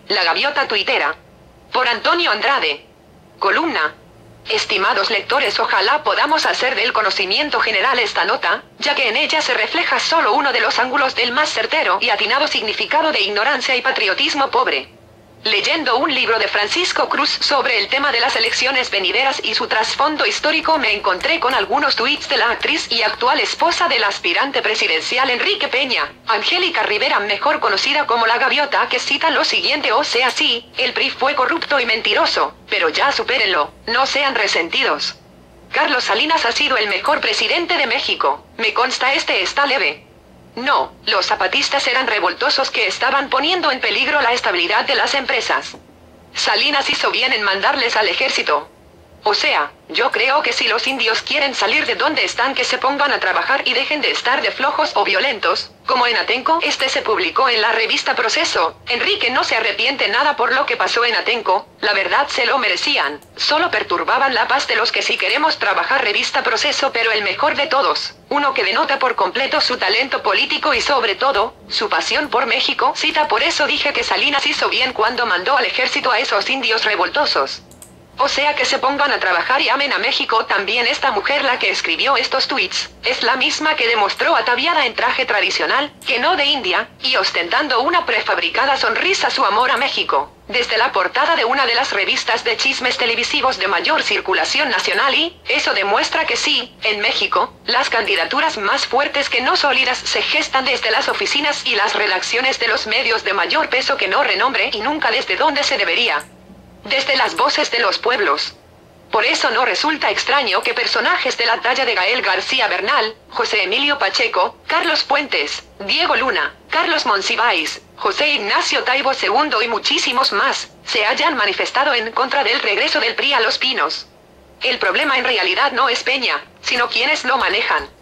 La Gaviota Tuitera. Por Antonio Andrade. Columna. Estimados lectores, ojalá podamos hacer del conocimiento general esta nota, ya que en ella se refleja solo uno de los ángulos del más certero y atinado significado de ignorancia y patriotismo pobre. Leyendo un libro de Francisco Cruz sobre el tema de las elecciones venideras y su trasfondo histórico, me encontré con algunos tuits de la actriz y actual esposa del aspirante presidencial Enrique Peña, Angélica Rivera, mejor conocida como La Gaviota, que citan lo siguiente: o sea, sí, el PRI fue corrupto y mentiroso, pero ya supérenlo, no sean resentidos. Carlos Salinas ha sido el mejor presidente de México, me consta este está leve. No, los zapatistas eran revoltosos que estaban poniendo en peligro la estabilidad de las empresas. Salinas hizo bien en mandarles al ejército. O sea, yo creo que si los indios quieren salir de donde están, que se pongan a trabajar y dejen de estar de flojos o violentos, como en Atenco. Se publicó en la revista Proceso. Enrique no se arrepiente nada por lo que pasó en Atenco, la verdad se lo merecían, solo perturbaban la paz de los que sí queremos trabajar. Revista Proceso, pero el mejor de todos, uno que denota por completo su talento político y sobre todo, su pasión por México. Cita: por eso dije que Salinas hizo bien cuando mandó al ejército a esos indios revoltosos. O sea, que se pongan a trabajar y amen a México. También esta mujer, la que escribió estos tweets, es la misma que demostró ataviada en traje tradicional, que no de India, y ostentando una prefabricada sonrisa su amor a México, desde la portada de una de las revistas de chismes televisivos de mayor circulación nacional. Y eso demuestra que sí, en México, las candidaturas más fuertes que no sólidas se gestan desde las oficinas y las redacciones de los medios de mayor peso que no renombre, y nunca desde donde se debería. Desde las voces de los pueblos. Por eso no resulta extraño que personajes de la talla de Gael García Bernal, José Emilio Pacheco, Carlos Puentes, Diego Luna, Carlos Monsiváis, José Ignacio Taibo II y muchísimos más, se hayan manifestado en contra del regreso del PRI a Los Pinos. El problema en realidad no es Peña, sino quienes lo manejan.